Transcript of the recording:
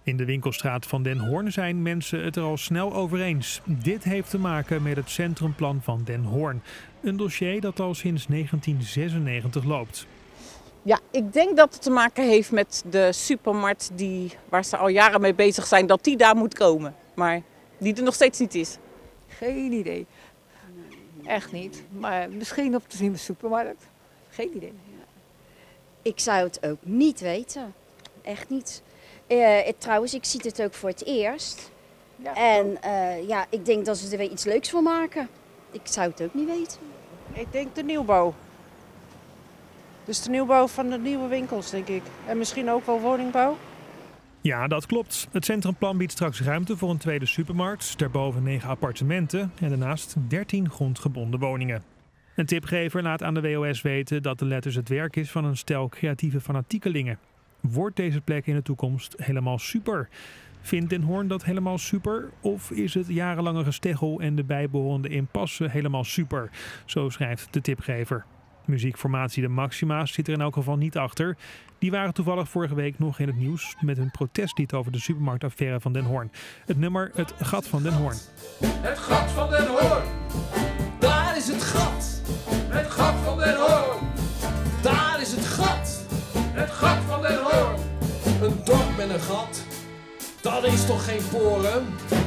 In de winkelstraat van Den Hoorn zijn mensen het er al snel over eens. Dit heeft te maken met het centrumplan van Den Hoorn. Een dossier dat al sinds 1996 loopt. Ja, ik denk dat het te maken heeft met de supermarkt waar ze al jaren mee bezig zijn, dat die daar moet komen. Maar die er nog steeds niet is. Geen idee. Echt niet. Maar misschien op de supermarkt. Geen idee. Ik zou het ook niet weten. Echt niet. Trouwens, ik zie het ook voor het eerst. Ja. En ik denk dat ze er weer iets leuks van maken. Ik zou het ook niet weten. Ik denk de nieuwbouw. Dus de nieuwbouw van de nieuwe winkels, denk ik. En misschien ook wel woningbouw. Ja, dat klopt. Het centrumplan biedt straks ruimte voor een tweede supermarkt, daarboven 9 appartementen en daarnaast 13 grondgebonden woningen. Een tipgever laat aan de WOS weten dat de letters het werk is van een stel creatieve fanatiekelingen. Wordt deze plek in de toekomst helemaal super? Vindt Den Hoorn dat helemaal super? Of is het jarenlange gesteggel en de bijbehorende impasse helemaal super? Zo schrijft de tipgever. Muziekformatie De Maxima's zit er in elk geval niet achter. Die waren toevallig vorige week nog in het nieuws met een protestlied over de supermarktaffaire van Den Hoorn. Het nummer Het Gat van Den Hoorn. Het gat van Den Hoorn, daar is het gat. Het gat van Den Hoorn, daar is het gat. Het gat van Den Hoorn. Een dorp met een gat, dat is toch geen poren?